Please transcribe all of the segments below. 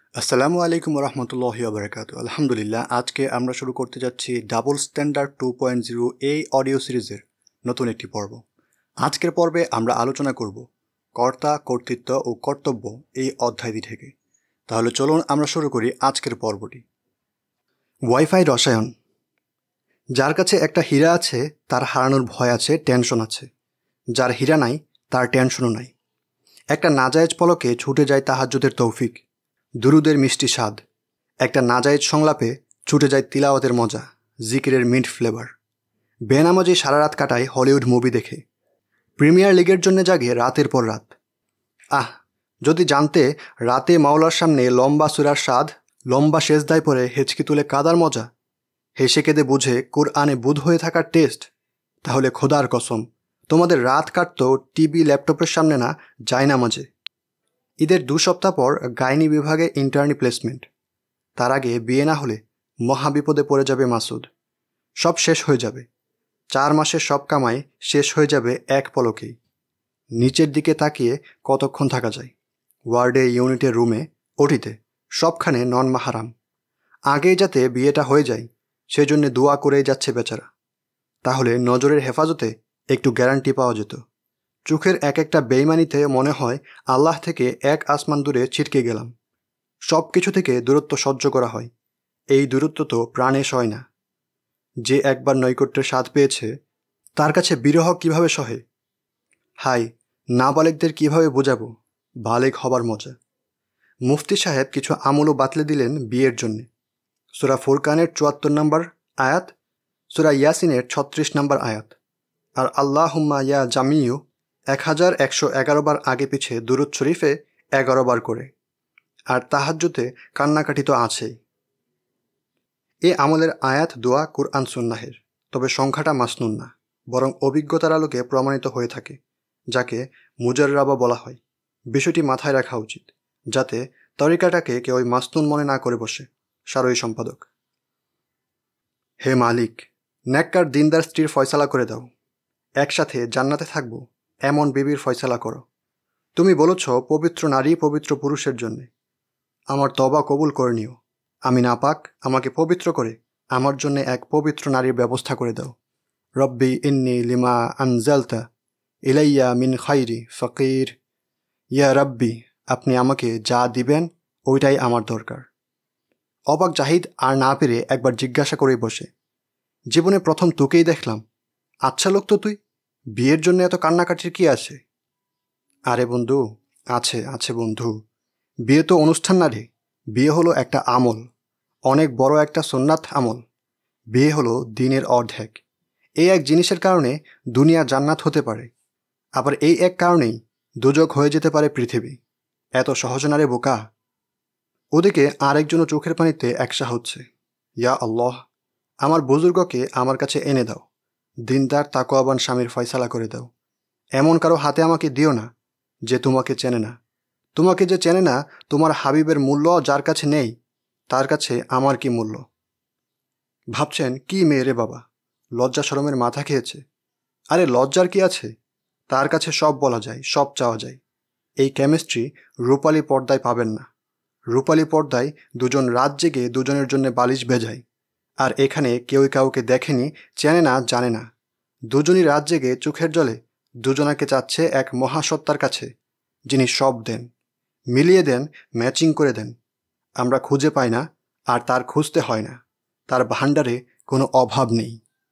আসসালামু আলাইকুম রহমতুল্লাহি ওয়া আলহামদুলিল্লাহ। আজকে আমরা শুরু করতে যাচ্ছি ডাবল স্ট্যান্ডার্ড 2.0 এই অডিও সিরিজের নতুন একটি পর্ব। আজকের পর্বে আমরা আলোচনা করব কর্তা, কর্তৃত্ব ও কর্তব্য এই অধ্যায়টি থেকে। তাহলে চলুন আমরা শুরু করি আজকের পর্বটি। ওয়াইফাই রসায়ন। যার কাছে একটা হীরা আছে তার হারানোর ভয় আছে, টেনশন আছে। যার হীরা নাই তার টেনশনও নাই। একটা নাজায়েজ পলকে ছুটে যায় তাহাজ্জুদের তৌফিক, দুরুদের মিষ্টি স্বাদ। একটা নাজায়েজ সংলাপে ছুটে যায় তিলাওয়াতের মজা, জিকিরের মিন্ট ফ্লেভার। বেনামাজি সারা রাত কাটায় হলিউড মুভি দেখে, প্রিমিয়ার লিগের জন্য জাগে রাতের পর রাত। যদি জানতে রাতে মাওলার সামনে লম্বা সুরার স্বাদ, লম্বা সেজদায় পরে হেঁচকি তুলে কাদার মজা, হেসে কেঁদে বুঝে কোরআনে বুধ হয়ে থাকার টেস্ট, তাহলে খোদার কসম তোমাদের রাত কাটতো টিভি ল্যাপটপের সামনে না, যায় না মাঝে। ঈদের 2 সপ্তাহ পর গাইনি বিভাগে ইন্টার্নি প্লেসমেন্ট। তার আগে বিয়ে না হলে মহাবিপদে পড়ে যাবে মাসুদ। সব শেষ হয়ে যাবে, 4 মাসের সব কামাই শেষ হয়ে যাবে এক পলকেই। নিচের দিকে তাকিয়ে কতক্ষণ থাকা যায়? ওয়ার্ডে, ইউনিটের রুমে, ওটিতে, সবখানে নন মাহারাম। আগেই যাতে বিয়েটা হয়ে যায় সেজন্য দোয়া করেই যাচ্ছে বেচারা। তাহলে নজরের হেফাজতে একটু গ্যারান্টি পাওয়া যেত। চোখের এক একটা বেইমানিতে মনে হয় আল্লাহ থেকে এক আসমান দূরে ছিটকে গেলাম। সব কিছু থেকে দূরত্ব সহ্য করা হয়, এই দূরত্ব তো প্রাণে সয় না। যে একবার নৈকট্যের স্বাদ পেয়েছে তার কাছে বিরহ কিভাবে সহে? হাই, নাবালেকদের কিভাবে বোঝাবো বালেক হবার মজা? মুফতি সাহেব কিছু আমলও বাতলে দিলেন বিয়ের জন্যে। সূরা ফুরকানের 74 নম্বর আয়াত, সূরা ইয়াসিনের 36 নম্বর আয়াত, আর আল্লাহুম্মা ইয়া জামিউ 1111 বার আগে পিছে দুরূদ শরীফে 11 বার করে, আর তাহাজ্জুদে কান্নাকাটি তো আছেই। এ আমলের আয়াত, দোয়া কুরআন সুন্নাহের, তবে সংখ্যাটা মাসনুন না, বরং অভিজ্ঞতার আলোকে প্রমাণিত হয়ে থাকে, যাকে মুজাররাবা বলা হয়। বিষয়টি মাথায় রাখা উচিত, যাতে তরিকাটাকে কেউ মাসনুন মনে না করে বসে। সারই সম্পাদক। হে মালিক, নেককার দিনদার স্ত্রীর ফয়সালা করে দাও। একসাথে জান্নাতে থাকব এমন বিবির ফয়সালা করো। তুমি বলেছ পবিত্র নারী পবিত্র পুরুষের জন্যে। আমার তওবা কবুল করে নিও। আমি নাপাক, আমাকে পবিত্র করে আমার জন্য এক পবিত্র নারীর ব্যবস্থা করে দাও। রব্বি ইন্নি লিমা আনজালতা ইলাইয়া মিন খাইরি ফকির। ইয়া রব্বি, আপনি আমাকে যা দিবেন ওইটাই আমার দরকার। অবাক জাহিদ আর না পেরে একবার জিজ্ঞাসা করেই বসে, জীবনে প্রথম তোকেই দেখলাম, আচ্ছা লোক তো তুই, বিয়ের জন্য এত কান্নাকাটির কি আছে? আরে বন্ধু, আছে আছে বন্ধু। বিয়ে তো অনুষ্ঠান না রে, বিয়ে হলো একটা আমল, অনেক বড় একটা সুন্নাত আমল। বিয়ে হলো দিনের অর্ধেক। এই এক জিনিসের কারণে দুনিয়া জান্নাত হতে পারে, আবার এই এক কারণেই দুজক হয়ে যেতে পারে পৃথিবী। এত সহজ না রে বোকা। ওদিকে আরেকজনও চোখের পানিতে একসা হচ্ছে, ইয়া আল্লাহ, আমার বুজুর্গকে আমার কাছে এনে দাও। দিনদার তাকওয়াবান স্বামীর ফয়সালা করে দাও। এমন কারো হাতে আমাকে দিও না যে তোমাকে চেনে না। তোমাকে যে চেনে না, তোমার হাবিবের মূল্য যার কাছে নেই, তার কাছে আমার কি মূল্য? ভাবছেন কি মেয়ে রে বাবা, লজ্জা শরমের মাথা খেয়েছে। আরে লজ্জার কি আছে? তার কাছে সব বলা যায়, সব চাওয়া যায়। এই কেমিস্ট্রি রূপালী পর্দায় পাবেন না। রূপালী পর্দায় দুজন রাত জেগে দুজনের জন্য বালিশ ভেজায়, আর এখানে কেউই কাউকে দেখেনি, চেনে না, জানে না। দুজনই রাত জেগে চোখের জলে দুজনাকে চাচ্ছে এক মহাসত্তার কাছে, যিনি সব দেন, মিলিয়ে দেন, ম্যাচিং করে দেন। আমরা খুঁজে পাই না, আর তার খুঁজতে হয় না। তার ভাণ্ডারে কোনো অভাব নেই।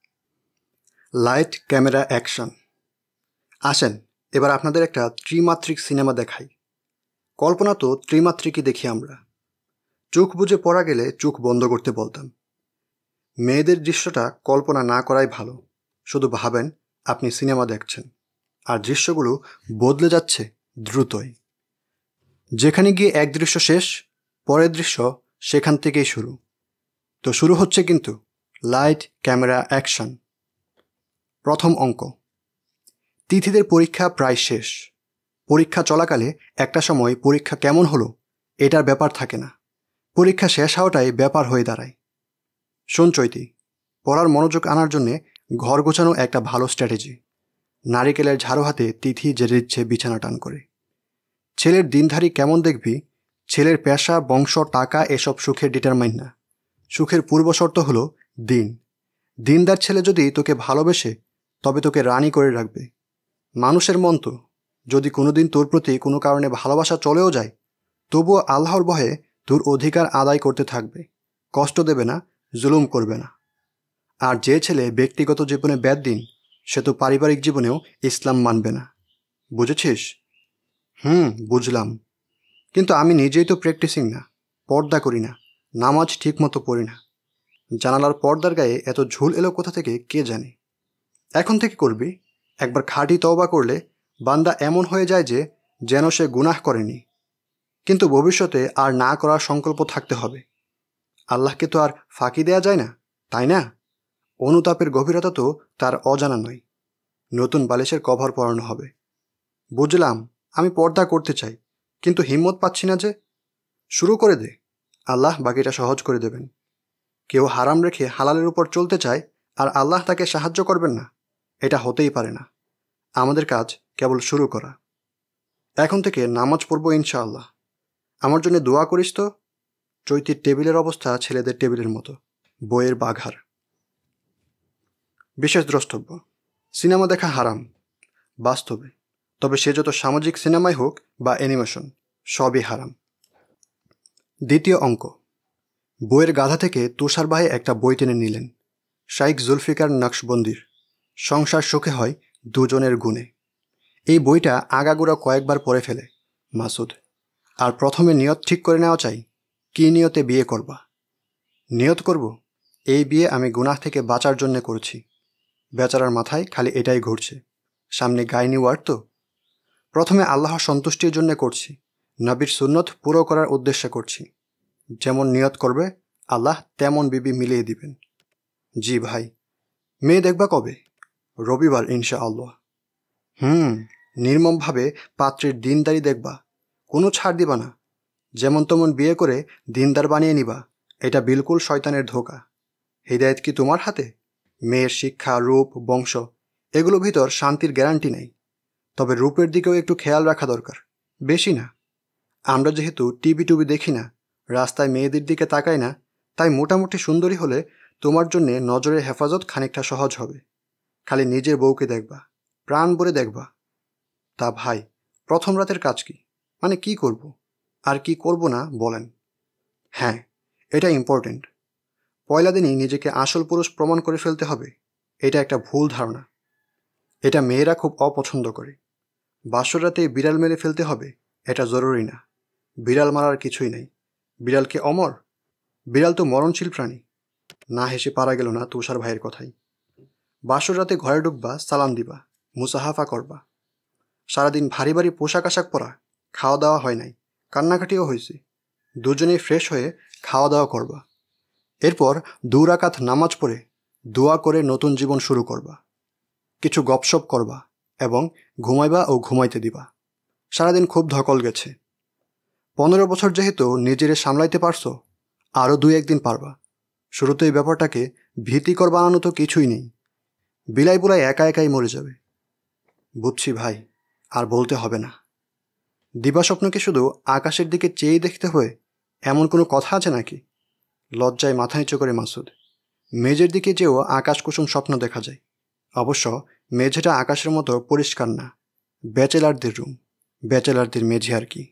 Light, camera, action. আসেন এবার আপনাদের একটা ত্রিমাত্রিক সিনেমা দেখাই। কল্পনা তো ত্রিমাত্রিকই দেখি আমরা। চোখ বুজে পড়া গেলে চোখ বন্ধ করতে বলতাম। মেয়েদের দৃশ্যটা কল্পনা না করাই ভালো। শুধু ভাবেন আপনি সিনেমা দেখছেন, আর দৃশ্যগুলো বদলে যাচ্ছে দ্রুতই। যেখানে গিয়ে এক দৃশ্য শেষ, পরের দৃশ্য সেখান থেকেই শুরু। তো শুরু হচ্ছে কিন্তু লাইট, ক্যামেরা, অ্যাকশন। প্রথম অঙ্ক। তিথিদের পরীক্ষা প্রায় শেষ। পরীক্ষা চলাকালে একটা সময় পরীক্ষা কেমন হলো এটার ব্যাপার থাকে না, পরীক্ষা শেষ হওয়াটাই ব্যাপার হয়ে দাঁড়ায়। শোন চৈতি, পড়ার মনোযোগ আনার জন্যে ঘর গোছানো একটা ভালো স্ট্র্যাটেজি। নারিকেলের ঝাড়ু হাতে তিথি জেরে দিচ্ছে বিছানা টান করে। ছেলের দিনধারী কেমন দেখবি, ছেলের পেশা, বংশ, টাকা এসব সুখের ডিটারমাইন না। সুখের পূর্বশর্ত হলো দিন। দিনদার ছেলে যদি তোকে ভালোবেসে তবে তোকে রানী করে রাখবে। মানুষের মন তো, যদি কোনোদিন তোর প্রতি কোনো কারণে ভালোবাসা চলেও যায়, তবুও আল্লাহর ভয়ে তোর অধিকার আদায় করতে থাকবে, কষ্ট দেবে না, জুলুম করবে না। আর যে ছেলে ব্যক্তিগত জীবনে ব্যাদদিন, সে তো পারিবারিক জীবনেও ইসলাম মানবে না। বুঝেছিস? বুঝলাম। কিন্তু আমি নিজেই তো প্র্যাকটিসিং না, পর্দা করি না, নামাজ ঠিকমতো পড়ি না। জানালার পর্দার গায়ে এত ঝুল এলো কোথা থেকে কে জানে। এখন থেকে করবি। একবার খাঁটি তওবা করলে বান্দা এমন হয়ে যায় যে যেন সে গুনাহ করেনি। কিন্তু ভবিষ্যতে আর না করার সংকল্প থাকতে হবে। আল্লাহকে তো আর ফাঁকি দেয়া যায় না, তাই না? অনুতাপের গভীরতা তো তার অজানা নয়। নতুন বালিশের কভার পরানো হবে। বুঝলাম, আমি পর্দা করতে চাই, কিন্তু হিম্মত পাচ্ছি না যে। শুরু করে দে, আল্লাহ বাকিটা সহজ করে দেবেন। কেউ হারাম রেখে হালালের উপর চলতে চায় আর আল্লাহ তাকে সাহায্য করবেন না, এটা হতেই পারে না। আমাদের কাজ কেবল শুরু করা। এখন থেকে নামাজ পড়ব ইনশাআল্লাহ। আমার জন্য দোয়া করিস তো। চৈতির টেবিলের অবস্থা ছেলেদের টেবিলের মতো, বইয়ের বাঘার। বিশেষ দ্রষ্টব্য: সিনেমা দেখা হারাম বাস্তবে, তবে সে যত সামাজিক সিনেমাই হোক বা অ্যানিমেশন, সবই হারাম। দ্বিতীয় অঙ্ক: বইয়ের গাধা থেকে তুষার ভাই একটা বই টেনে নিলেন। শাইখ জুলফিকার নকশবন্দির সংসার সুখে হয় দুজনের গুণে। এই বইটা আগাগোড়া কয়েকবার পড়ে ফেলে মাসুদ। আর প্রথমে নিয়ত ঠিক করে নেওয়া চাই, কী নিয়তে বিয়ে করবা। নিয়ত করব, এই বিয়ে আমি গুনাহ থেকে বাঁচার জন্যে করছি। বেচারার মাথায় খালি এটাই ঘুরছে, সামনে গাইনি ওয়ার্ড তো। প্রথমে আল্লাহর সন্তুষ্টির জন্য করছি, নবীর সুন্নত পুরো করার উদ্দেশ্যে করছি। যেমন নিয়ত করবে আল্লাহ তেমন বিবি মিলিয়ে দিবেন। জি ভাই। মেয়ে দেখবা কবে? রবিবার ইনশাআল্লাহ। নির্মমভাবে পাত্রের দিনদারি দেখবা, কোনো ছাড় দিবা না। যেমন তেমন বিয়ে করে দিনদার বানিয়ে নিবা, এটা বিলকুল শয়তানের ধোঁকা। হিদায়েত কি তোমার হাতে? মেয়ের শিক্ষা, রূপ, বংশ এগুলো ভিতর শান্তির গ্যারান্টি নেই, তবে রূপের দিকেও একটু খেয়াল রাখা দরকার, বেশি না। আমরা যেহেতু টিভি দেখি না, রাস্তায় মেয়েদের দিকে তাকাই না, তাই মোটামুটি সুন্দরী হলে তোমার জন্যে নজরের হেফাজত খানিকটা সহজ হবে। খালি নিজের বউকে দেখবা, প্রাণ ভরে দেখবা। তা ভাই, প্রথম রাতের কাজ কি? মানে কি করব আর কি করব না বলেন। হ্যাঁ, এটা ইম্পর্টেন্ট। পয়লা দিনই নিজেকে আসল পুরুষ প্রমাণ করে ফেলতে হবে, এটা একটা ভুল ধারণা। এটা মেয়েরা খুব অপছন্দ করে। বাসর রাতে বিড়াল মেরে ফেলতে হবে, এটা জরুরি না। বিড়াল মারার কিছুই নেই। বিড়াল কি অমর? বিড়াল তো মরণশীল প্রাণী। না হেসে পারা গেল না তুষার ভাইয়ের কথাই। বাসর রাতে ঘরে ঢুকবা, সালাম দিবা, মুসাহাফা করবা। সারাদিন ভারী ভারী পোশাক আশাক পরা, খাওয়া দাওয়া হয় নাই, কান্নাকাটিও হয়েছে। দুজনেই ফ্রেশ হয়ে খাওয়া দাওয়া করবা। এরপর 2 রাকাত নামাজ পড়ে দোয়া করে নতুন জীবন শুরু করবা। কিছু গপসপ করবা এবং ঘুমাইবা ও ঘুমাইতে দিবা। সারাদিন খুব ধকল গেছে। 15 বছর যেহেতু নিজেরে সামলাইতে পারছো, আরও 2-1 দিন পারবা। শুরুতে এই ব্যাপারটাকে ভীতিকর বানানো তো কিছুই নেই। বিলাই বুলাই একা একাই মরে যাবে। বুঝছি ভাই, আর বলতে হবে না। দিবাস্বপ্নকে শুধু আকাশের দিকে চেয়েই দেখতে হয় এমন কোনো কথা আছে নাকি? লজ্জায় মাথা নিচু করে মাসুদ। মেঝের দিকে যেও আকাশ কুসুম স্বপ্ন দেখা যায়। অবশ্য মেঝেটা আকাশের মতো পরিষ্কার না, ব্যাচেলারদের রুম, ব্যাচেলারদের মেঝে আর কি।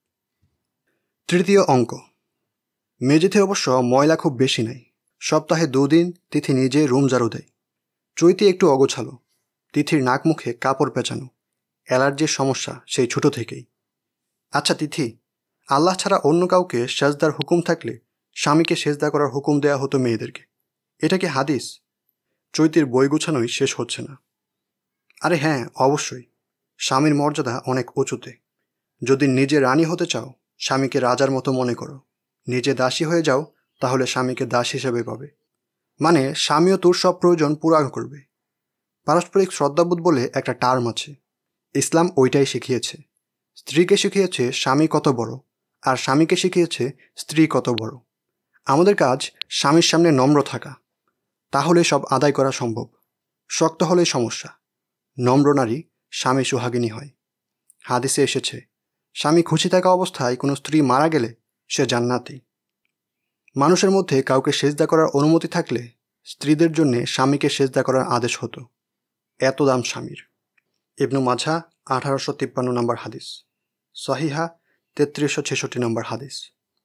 তৃতীয় অঙ্ক: মেঝেতে অবশ্য ময়লা খুব বেশি নাই। সপ্তাহে 2 দিন তিথি নিজে রুম ঝাড়ু দেয়। চৈতি একটু অগোছালো, তিথির নাক মুখে কাপড় পেঁচানো, অ্যালার্জির সমস্যা সেই ছোট থেকেই। আচ্ছা তিথি, আল্লাহ ছাড়া অন্য কাউকে সেজদার হুকুম থাকলে স্বামীকে সেজদা করার হুকুম দেয়া হতো মেয়েদেরকে, এটা কি হাদিস? চৈতির বই গোছানোই শেষ হচ্ছে না। আরে হ্যাঁ, অবশ্যই। স্বামীর মর্যাদা অনেক উঁচুতে। যদি নিজে রানী হতে চাও, স্বামীকে রাজার মতো মনে করো। নিজে দাসী হয়ে যাও, তাহলে স্বামীকে দাস হিসেবে পাবে। মানে স্বামীও তোর সব প্রয়োজন পূরণ করবে। পারস্পরিক শ্রদ্ধাবোধ বলে একটা টার্ম আছে, ইসলাম ওইটাই শিখিয়েছে। স্ত্রীকে শিখিয়েছে স্বামী কত বড়, আর স্বামীকে শিখিয়েছে স্ত্রী কত বড়। আমাদের কাজ স্বামীর সামনে নম্র থাকা, তাহলে সব আদায় করা সম্ভব। শক্ত হলেই সমস্যা। নম্র নারী স্বামী সোহাগিনী হয়। হাদিসে এসেছে, স্বামী খুশি থাকা অবস্থায় কোনো স্ত্রী মারা গেলে সে জান্নাতি। মানুষের মধ্যে কাউকে সেজদা করার অনুমতি থাকলে স্ত্রীদের জন্যে স্বামীকে সেজদা করার আদেশ হতো, এত দাম স্বামীর। ইবনু মাঝা 1853 নম্বর হাদিস, সহিহা 3366 নম্বর হাদিস।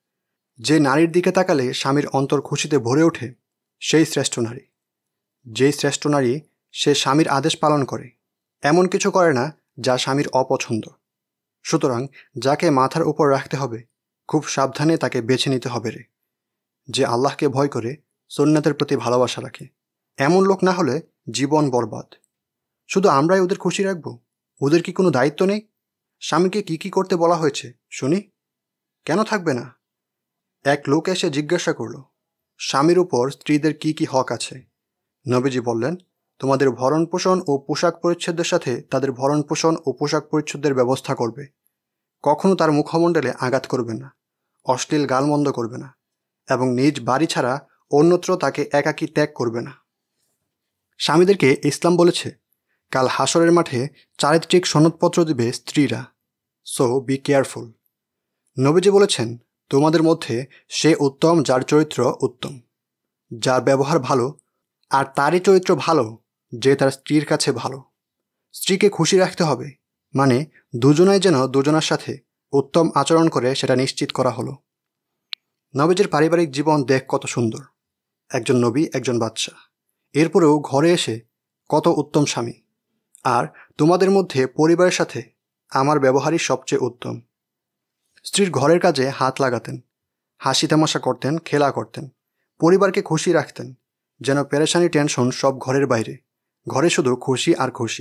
যে নারীর দিকে তাকালে স্বামীর অন্তর খুশিতে ভরে ওঠে সেই শ্রেষ্ঠ নারী। যেই শ্রেষ্ঠ নারী সে স্বামীর আদেশ পালন করে, এমন কিছু করে না যা স্বামীর অপছন্দ। সুতরাং যাকে মাথার উপর রাখতে হবে খুব সাবধানে তাকে বেছে নিতে হবে রে, যে আল্লাহকে ভয় করে সুন্নাতের প্রতি ভালোবাসা রাখে। এমন লোক না হলে জীবন বরবাদ। শুধু আমরাই ওদের খুশি রাখব? ওদের কি কোনো দায়িত্ব নেই? স্বামীকে কি কি করতে বলা হয়েছে শুনি। কেন থাকবে না? এক লোক এসে জিজ্ঞাসা করল, স্বামীর উপর স্ত্রীদের কি কি হক আছে? নবীজি বললেন, তোমাদের ভরণ পোষণ ও পোশাক পরিচ্ছদের সাথে তাদের ভরণ পোষণ ও পোশাক পরিচ্ছদের ব্যবস্থা করবে। কখনো তার মুখমণ্ডলে আঘাত করবে না, অশ্লীল গালমন্দ করবে না, এবং নিজ বাড়ি ছাড়া অন্যত্র তাকে একাকী ত্যাগ করবে না। স্বামীদেরকে ইসলাম বলেছে কাল হাসরের মাঠে চারিত্রিক সনদপত্র দিবে স্ত্রীরা, সো বি কেয়ারফুল। নবীজি বলেছেন, তোমাদের মধ্যে সে উত্তম যার চরিত্র উত্তম, যার ব্যবহার ভালো, আর তারই চরিত্র ভালো যে তার স্ত্রীর কাছে ভালো। স্ত্রীকে খুশি রাখতে হবে, মানে দুজনাই যেন দুজনার সাথে উত্তম আচরণ করে সেটা নিশ্চিত করা হলো। নবীজির পারিবারিক জীবন দেখ কত সুন্দর, একজন নবী একজন বাদশা, এরপরেও ঘরে এসে কত উত্তম স্বামী। আর তোমাদের মধ্যে পরিবারের সাথে আমার ব্যবহারই সবচেয়ে উত্তম। স্ত্রীর ঘরের কাজে হাত লাগাতেন, হাসি তামাশা করতেন, খেলা করতেন, পরিবারকে খুশি রাখতেন, যেন পেরেশানি টেনশন সব ঘরের বাইরে, ঘরে শুধু খুশি আর খুশি।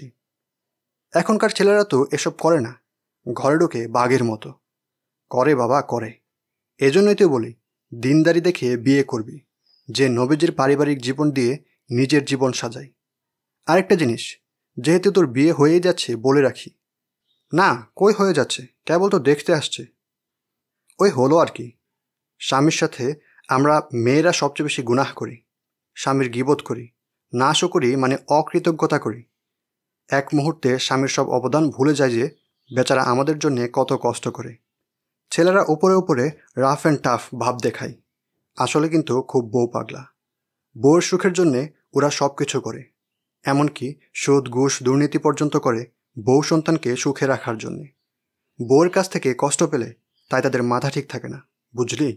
এখনকার ছেলেরা তো এসব করে না, ঘরে ঢোকে বাঘের মতো। করে বাবা, করে। এজন্যই তো বলি, দিনদারি দেখে বিয়ে করবি, যে নবীজির পারিবারিক জীবন দিয়ে নিজের জীবন সাজায়। আরেকটা জিনিস, যেহেতু তোর বিয়ে হয়েই যাচ্ছে বলে রাখি। না, কই হয়ে যাচ্ছে, কেবল তো দেখতে আসছে। ওই হলো আর কি। স্বামীর সাথে আমরা মেয়েরা সবচেয়ে বেশি গুনাহ করি, স্বামীর গীবত করি, নাশও করি, মানে অকৃতজ্ঞতা করি। এক মুহূর্তে স্বামীর সব অবদান ভুলে যায় যে বেচারা আমাদের জন্যে কত কষ্ট করে। ছেলেরা উপরে উপরে রাফ অ্যান্ড টাফ ভাব দেখায়, আসলে কিন্তু খুব বউ পাগলা। বউয়ের সুখের জন্যে ওরা সব কিছু করে, এমনকি সুদ ঘুষ দুর্নীতি পর্যন্ত করে বউ সন্তানকে সুখে রাখার জন্যে। বউয়ের কাছ থেকে কষ্ট পেলে তাই তাদের মাথা ঠিক থাকে না, বুঝলি?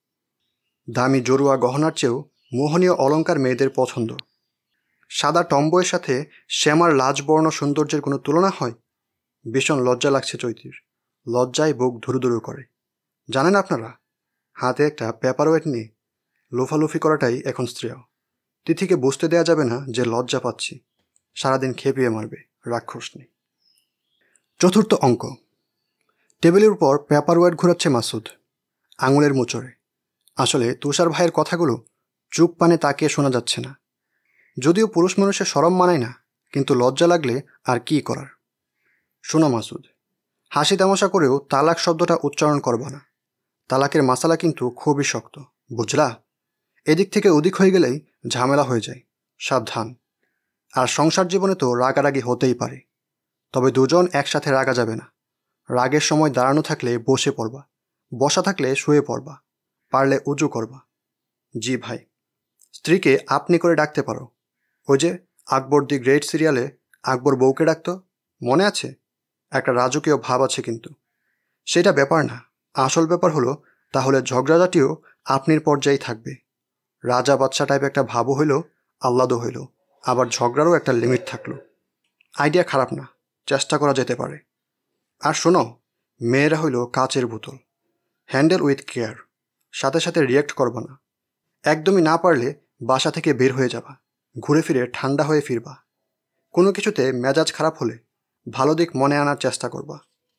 দামি জড়ুয়া গহনার চেয়েও মোহনীয় অলংকার মেয়েদের পছন্দ। সাদা টম্বয়ের সাথে শ্যামার লাজবর্ণ সৌন্দর্যের কোনো তুলনা হয়? ভীষণ লজ্জা লাগছে চৈতির, লজ্জায় বুক ধুরুধুরু করে। জানেন আপনারা, হাতে একটা পেপারওয়েট নিয়ে লোফালুফি করাটাই এখন শ্রেয়। তিথিকে বুঝতে দেয়া যাবে না যে লজ্জা পাচ্ছি, সারাদিন খেপিয়ে মারবে, রাক্ষস নেই। চতুর্থ অঙ্ক। টেবিলের উপর পেপারওয়েট ঘোরাচ্ছে মাসুদ, আঙুলের মোচড়ে। আসলে তুষার ভাইয়ের কথাগুলো চুপ পানে তাকিয়ে শোনা যাচ্ছে না। যদিও পুরুষ মানুষের শরম মানায় না, কিন্তু লজ্জা লাগলে আর কি করার। শোনো মাসুদ, হাসি তামাশা করেও তালাক শব্দটা উচ্চারণ করবা না। তালাকের মাসালা কিন্তু খুবই শক্ত, বুঝলা? এদিক থেকে ওদিক হয়ে গেলেই ঝামেলা হয়ে যায়, সাবধান। আর সংসার জীবনে তো রাগারাগি হতেই পারে, তবে দুজন একসাথে রাগা যাবে না। রাগের সময় দাঁড়ানো থাকলে বসে পড়বা, বসা থাকলে শুয়ে পড়বা, পারলে উজু করবা। জি ভাই, স্ত্রীকে আপনি করে ডাকতে পারো। ওই যে আকবর দি গ্রেট সিরিয়ালে আকবর বউকে ডাকতো, মনে আছে? একটা রাজকীয় ভাব আছে, কিন্তু সেটা ব্যাপার না। আসল ব্যাপার হলো তাহলে ঝগড়াঝাটিও আপনির পর্যায়েই থাকবে। রাজা বাদশা টাইপ একটা ভাবও হইল, আহ্লাদও হইল, আবার ঝগড়ারও একটা লিমিট থাকলো। আইডিয়া খারাপ না, চেষ্টা করা যেতে পারে। আর শোনো, মেয়েরা হইল কাচের বোতল, হ্যান্ডেল উইথ কেয়ার। সাথে সাথে রিয়্যাক্ট করবা না। একদমই না পারলে বাসা থেকে বের হয়ে যাবা, ঘুরে ফিরে ঠান্ডা হয়ে ফিরবা। কোনো কিছুতে মেজাজ খারাপ হলে ভালো দিক মনে আনার চেষ্টা করবা।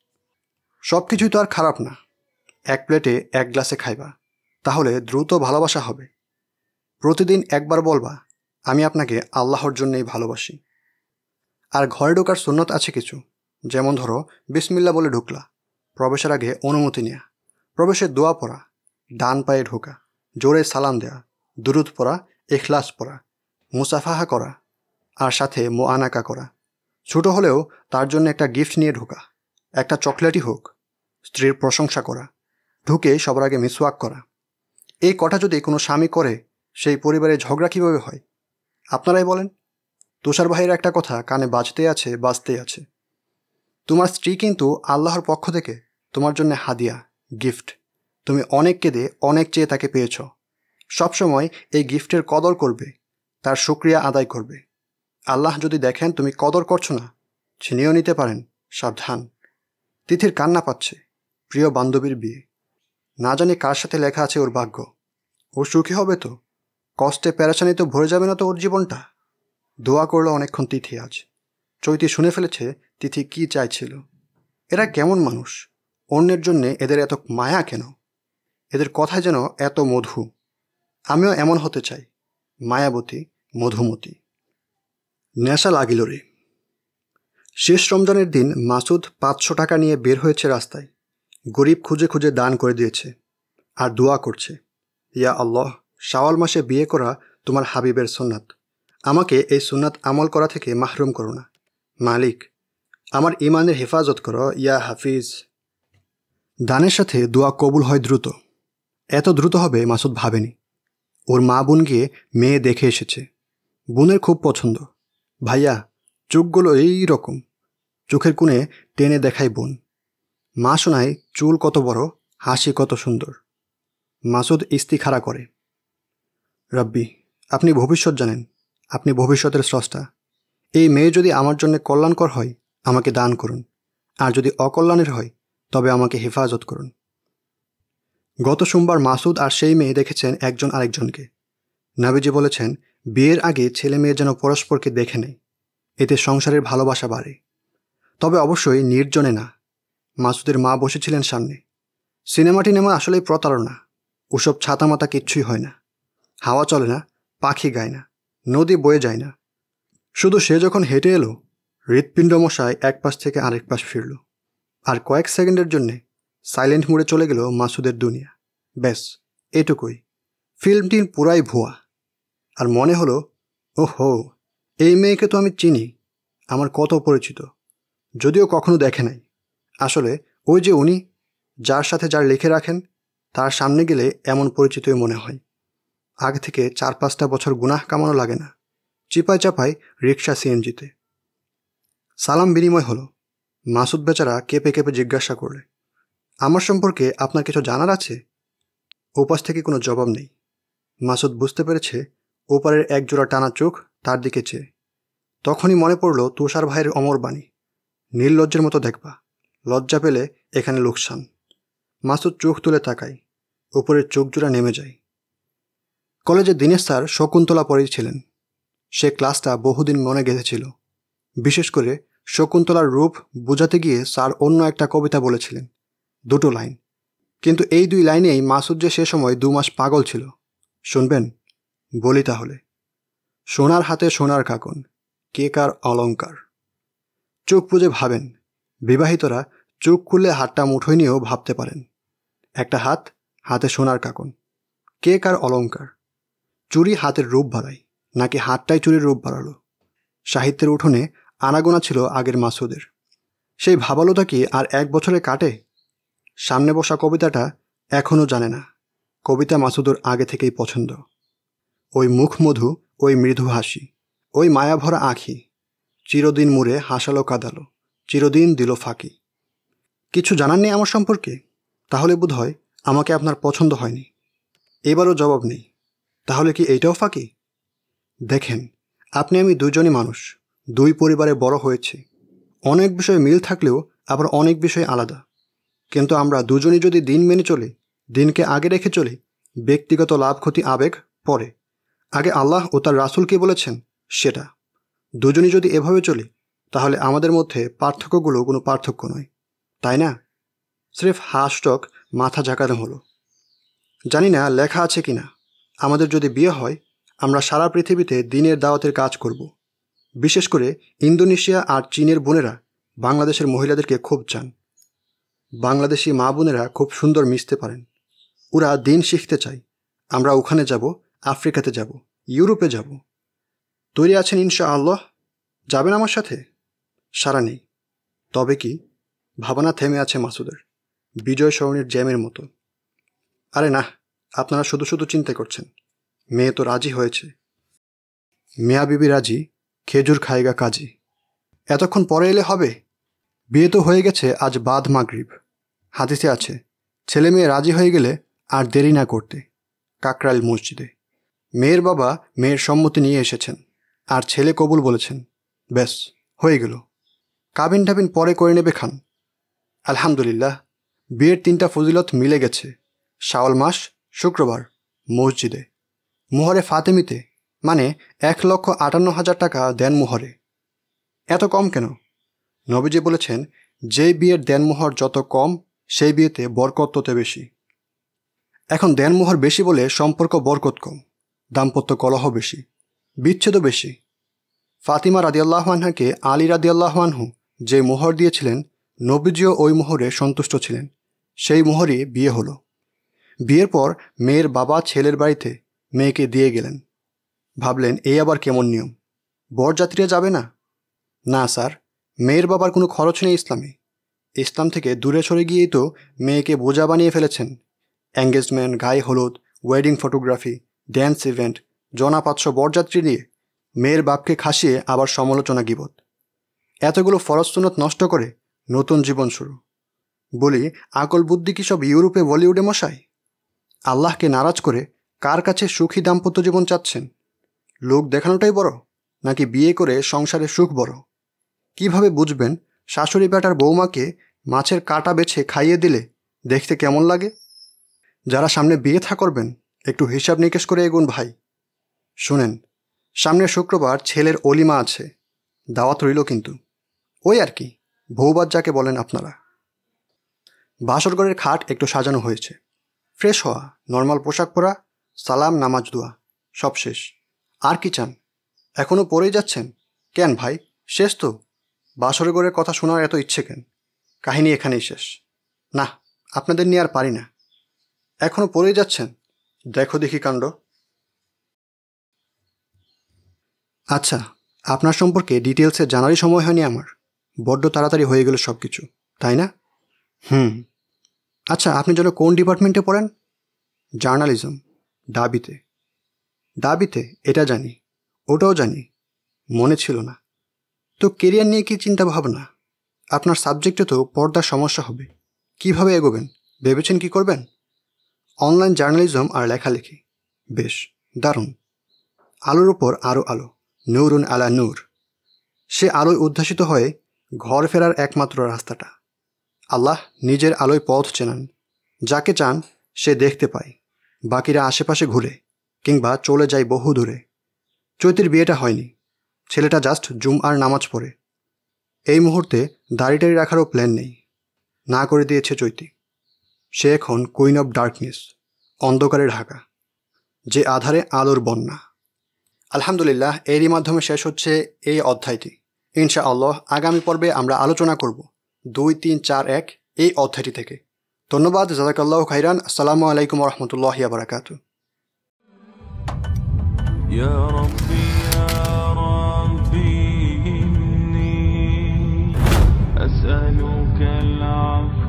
সব কিছুই তো আর খারাপ না। এক প্লেটে এক গ্লাসে খাইবা, তাহলে দ্রুত ভালোবাসা হবে। প্রতিদিন একবার বলবা, আমি আপনাকে আল্লাহর জন্যেই ভালোবাসি। আর ঘরে ঢোকার সুন্নত আছে কিছু, যেমন ধরো বিসমিল্লা বলে ঢুকলা, প্রবেশের আগে অনুমতি নেয়া, প্রবেশের দোয়া পড়া, ডান পায়ে ঢোকা, জোরে সালাম দেয়া, দুরুদ পড়া, ইখলাস পড়া, মুসাফাহা করা, আর সাথে মোআনাকা করা। ছোট হলেও তার জন্য একটা গিফট নিয়ে ঢোকা, একটা চকলেটই হোক। স্ত্রীর প্রশংসা করা, ঢুকে সবার আগে মিসওয়াক করা। এই কথা যদি কোনো স্বামী করে, সেই পরিবারে ঝগড়া কীভাবে হয় আপনারাই বলেন। তুষার ভাইয়ের একটা কথা কানে বাজতেই আছে। তোমার স্ত্রী কিন্তু আল্লাহর পক্ষ থেকে তোমার জন্য হাদিয়া, গিফট। তুমি অনেক কেঁদে অনেক চেয়ে তাকে পেয়েছ। সবসময় এই গিফটের কদর করবে, তার শুকরিয়া আদায় করবে। আল্লাহ যদি দেখেন তুমি কদর করছো না, ছিনিয়েও নিতে পারেন। সাবধান। তিথির কান্না পাচ্ছে, প্রিয় বান্ধবীর বিয়ে। না জানি কার সাথে লেখা আছে ওর ভাগ্য। ও সুখী হবে তো? কষ্টে পেরেশানি তো ভরে যাবে না তো ওর জীবনটা? দোয়া করলো অনেকক্ষণ তিথি আজ। চৈতি শুনে ফেলেছে তিথি কি চাইছিল। এরা কেমন মানুষ? অন্যের জন্যে এদের এত মায়া কেন? এদের কথায় যেন এত মধু। আমিও এমন হতে চাই, মায়াবতী, মধুমতী। নেশা লাগিল রে। শেষ রমজানের দিন মাসুদ 500 টাকা নিয়ে বের হয়েছে রাস্তায়। গরিব খুঁজে খুঁজে দান করে দিয়েছে আর দোয়া করছে, ইয়া আল্লাহ, শাওয়াল মাসে বিয়ে করা তোমার হাবিবের সুন্নাত। আমাকে এই সুন্নাত আমল করা থেকে মাহরুম করো না। মালিক, আমার ইমানের হেফাজত করো, ইয়া হাফিজ। দানের সাথে দোয়া কবুল হয় দ্রুত। এত দ্রুত হবে মাসুদ ভাবেনি। ওর মা বোন গিয়ে মেয়ে দেখে এসেছে। বোনের খুব পছন্দ। ভাইয়া, চোখগুলো এই রকম। চোখের কোণে টেনে দেখায় বোন। মা শোনায় চুল কত বড়, হাসি কত সুন্দর। মাসুদ ইস্তিখারা করে, রাব্বি, আপনি ভবিষ্যৎ জানেন, আপনি ভবিষ্যতের স্রষ্টা। এই মেয়ে যদি আমার জন্য কল্যাণকর হয় আমাকে দান করুন, আর যদি অকল্যাণের হয় তবে আমাকে হেফাজত করুন। গত সোমবার মাসুদ আর সেই মেয়ে দেখেছেন একজন আরেকজনকে। নাবিজি বলেছেন, বিয়ের আগে ছেলে মেয়ে যেন পরস্পরকে দেখে নেয়, এতে সংসারের ভালোবাসা বাড়ে। তবে অবশ্যই নির্জনে না। মাসুদের মা বসেছিলেন সামনে। সিনেমা টিনেমা আসলেই প্রতারণা। ওসব ছাতামাতা কিচ্ছুই হয় না। হাওয়া চলে না, পাখি গায় না, নদী বয়ে যায় না। শুধু সে যখন হেঁটে এলো, হৃৎপিণ্ড মশায় এক পাশ থেকে আরেক পাশ ফিরল। আর কয়েক সেকেন্ডের জন্যে সাইলেন্ট মোডে চলে গেল মাসুদের দুনিয়া। ব্যাস, এটুকুই। ফিল্মটি পুরাই ভুয়া। আর মনে হলো, ওহো, এই মেয়েকে তো আমি চিনি, আমার কত পরিচিত, যদিও কখনো দেখে নাই। আসলে ওই যে উনি, যার সাথে যার লিখে রাখেন, তার সামনে গেলে এমন পরিচিতই মনে হয়। আগে থেকে 4-5টা বছর গুনাহ কামানো লাগে না, চিপায় চাপায় রিক্সা সিএনজিতে। সালাম বিনিময় হলো। মাসুদ বেচারা কেঁপে কেঁপে জিজ্ঞাসা করলে, আমার সম্পর্কে আপনার কিছু জানার আছে? ওপাশ থেকে কোনো জবাব নেই। মাসুদ বুঝতে পেরেছে ওপারের একজোড়া টানা চোখ তার দিকে চেয়ে। তখনই মনে পড়ল তুষার ভাইয়ের অমর বাণী, নির্লজ্জের মতো দেখবা, লজ্জা পেলে এখানে লোকসান। মাসুদ চোখ তুলে তাকায়, উপরের চোখজোড়া নেমে যায়। কলেজে দিনেশ স্যার শকুন্তলা পড়িয়েছিলেন। সে ক্লাসটা বহুদিন মনে গেঁথেছিল। বিশেষ করে শকুন্তলার রূপ বোঝাতে গিয়ে স্যার অন্য একটা কবিতা বলেছিলেন, 2 লাইন। কিন্তু এই 2 লাইনেই মাসুদ যে সে সময় 2 মাস পাগল ছিল। শুনবেন? বলি তাহলে। সোনার হাতে সোনার কাকন, কে কার অলঙ্কার। চোখ বুজে ভাবেন। বিবাহিতরা চোখ খুললে হাতটা মুঠোয় নিয়েও ভাবতে পারেন। একটা হাত, হাতে সোনার কাকন, কে কার অলঙ্কার। চুরি হাতের রূপ বাড়ায়, নাকি হাতটাই চুরির রূপ বাড়ালো? সাহিত্যের উঠোনে আনাগোনা ছিল আগের মাসুদের। সেই ভাবালোটা কি আর 1 বছরে কাটে? সামনে বসা কবিতাটা এখনও জানে না। কবিতা মাসুদুর আগে থেকেই পছন্দ। ওই মুখমধু, ওই মৃদু হাসি, ওই মায়াভরা আঁখি, চিরদিন মুড়ে হাসালো কাঁদালো, চিরদিন দিল ফাঁকি। কিছু জানার নেই আমার সম্পর্কে? তাহলে বোধ হয় আমাকে আপনার পছন্দ হয়নি। এবারও জবাব নেই। তাহলে কি এইটাও ফাঁকি? দেখেন, আপনি আমি দুজনই মানুষ, 2 পরিবারে বড় হয়েছি। অনেক বিষয়ে মিল থাকলেও আবার অনেক বিষয় আলাদা। কিন্তু আমরা দুজনই যদি দিন মেনে চলি, দিনকে আগে রেখে চলি, ব্যক্তিগত লাভ ক্ষতি আবেগ পরে, আগে আল্লাহ ও তার রাসূল কি বলেছেন সেটা, দুজনই যদি এভাবে চলি, তাহলে আমাদের মধ্যে পার্থক্যগুলো কোনো পার্থক্য নয়, তাই না? স্রেফ হাসটক মাথা ঝাঁকানো হলো। জানি না লেখা আছে কিনা, আমাদের যদি বিয়ে হয় আমরা সারা পৃথিবীতে দিনের দাওয়াতের কাজ করব। বিশেষ করে ইন্দোনেশিয়া আর চীনের বোনেরা বাংলাদেশের মহিলাদেরকে খুব চান। বাংলাদেশি মা বোনেরা খুব সুন্দর মিশতে পারেন। ওরা দিন শিখতে চায়। আমরা ওখানে যাব, আফ্রিকাতে যাব, ইউরোপে যাব। তৈরি আছেন ইনশাআল্লাহ? যাবেন আমার সাথে? সারা নেই। তবে কি? ভাবনা থেমে আছে মাসুদের। বিজয় সরণির জ্যামের মতো। আরে না, আপনারা শুধু শুধু চিন্তা করছেন। মেয়ে তো রাজি হয়েছে। মিয়া বিবি রাজি, খেজুর খায়গা কাজী। এতক্ষণ পরে এলে হবে? বিয়ে তো হয়ে গেছে আজ বাদ মাগরিব। হাদিসে আছে, ছেলে মেয়ে রাজি হয়ে গেলে আর দেরি না করতে, কাকরাইল মসজিদে। মেয়ের বাবা মেয়ের সম্মতি নিয়ে এসেছেন, আর ছেলে কবুল বলেছেন। ব্যাস, হয়ে গেল। কাবিন টাবিন পরে করে নেবে খান। আলহামদুলিল্লাহ, বিয়ের 3টা ফজিলত মিলে গেছে। শাওয়াল মাস, শুক্রবার, মসজিদে। মোহরে ফাতেমিতে, মানে 1,58,000 টাকা দেন মোহরে। এত কম কেন? নবীজি বলেছেন, যেই বিয়ের দেনমোহর যত কম, সেই বিয়েতে বরকত তত বেশি। এখন দেনমোহর বেশি বলে সম্পর্ক বরকত কম, দাম্পত্য কলহ বেশি, বিচ্ছেদও বেশি। ফাতিমা রাদিয়াল্লাহু আনহাকে আলী রাদিয়াল্লাহু আনহু যে মোহর দিয়েছিলেন, নবীজিও ওই মোহরে সন্তুষ্ট ছিলেন। সেই মোহরই বিয়ে হলো। বিয়ের পর মেয়ের বাবা ছেলের বাড়িতে মেয়েকে দিয়ে গেলেন। ভাবলেন, এই আবার কেমন নিয়ম? বরযাত্রীরা যাবে না? না স্যার, মেয়ের বাবার কোনো খরচ নেই ইসলামে। ইসলাম থেকে দূরে সরে গিয়েই তো মেয়েকে বোঝা বানিয়ে ফেলেছেন। এঙ্গেজমেন্ট, গায়ে হলুদ, ওয়েডিং ফটোগ্রাফি, ড্যান্স ইভেন্ট, জনা 500 বরযাত্রী নিয়ে মেয়ের বাপকে খাসিয়ে আবার সমালোচনা গিবত। এতগুলো ফরজ সুন্নত নষ্ট করে নতুন জীবন শুরু। বলি, আকল বুদ্ধি কি সব ইউরোপে বলিউডে মশাই? আল্লাহকে নারাজ করে কার কাছে সুখী দাম্পত্য জীবন চাচ্ছেন? লোক দেখানোটাই বড়, নাকি বিয়ে করে সংসারে সুখ বড়? কিভাবে বুঝবেন শাশুড়ি বেটার বৌমাকে মাছের কাঁটা বেছে খাইয়ে দিলে দেখতে কেমন লাগে? যারা সামনে বিয়ে থা করবেন, একটু হিসাব নিকেশ করে এগুন ভাই। শুনেন, সামনের শুক্রবার ছেলের অলিমা আছে, দাওয়াত রইল কিন্তু। ওই আর কি, বৌবাদ যাকে বলেন আপনারা। বাসরঘরের খাট একটু সাজানো হয়েছে। ফ্রেশ হওয়া, নর্মাল পোশাক পরা, সালাম, নামাজ, দোয়া, সব শেষ। আর কি চান? এখনও পড়েই যাচ্ছেন? কেন ভাই, শেষ তো? বাসরঘরের কথা শোনার এত ইচ্ছে কেন? কাহিনী এখানেই শেষ। না, আপনাদের নিয়ে আর পারি না। এখনও পড়েই যাচ্ছেন? দেখো দেখি কাণ্ড। আচ্ছা, আপনার সম্পর্কে ডিটেলসে জানারই সময় হয়নি আমার। বড্ড তাড়াতাড়ি হয়ে গেল সব কিছু, তাই না? আচ্ছা, আপনি যেন কোন ডিপার্টমেন্টে পড়েন? জার্নালিজম। ডাবিতে? ডাবিতে, এটা জানি, ওটাও জানি, মনে ছিল না। তো কেরিয়ার নিয়ে কি চিন্তা ভাবনা? আপনার সাবজেক্টে তো পর্দার সমস্যা হবে। কিভাবে এগোবেন ভেবেছেন? কি করবেন? অনলাইন জার্নালিজম আর লেখালেখি। বেশ, দারুণ। আলোর উপর আরও আলো, নূরুন আলা নূর। সে আলোয় উদ্ভাসিত হয়ে ঘর ফেরার একমাত্র রাস্তাটা। আল্লাহ নিজের আলোয় পথ চেনান। যাকে চান সে দেখতে পায়, বাকিরা আশেপাশে ঘুরে কিংবা চলে যায় বহু দূরে। চৈতির বিয়েটা হয়নি, ছেলেটা জাস্ট জুমআর নামাজ পড়ে। এই মুহূর্তে দাড়িটাড়ি রাখারও প্ল্যান নেই, না করে দিয়েছে চৈতি। সে এখন কুইন অব ডার্কনেস, অন্ধকারে ঢাকা, যে আধারে আলোর বন্যা। আলহামদুলিল্লাহ, এরই মাধ্যমে শেষ হচ্ছে এই অধ্যায়টি। ইনশাআল্লাহ আগামী পর্বে আমরা আলোচনা করব 2, 3, 4, 1 এই অধ্যায়টি থেকে। ধন্যবাদ, জাযাকাল্লাহু খাইরান। আসসালামু আলাইকুম ওয়া রাহমাতুল্লাহি ওয়া বারাকাতুহু। يا ربي إني أسألك العفو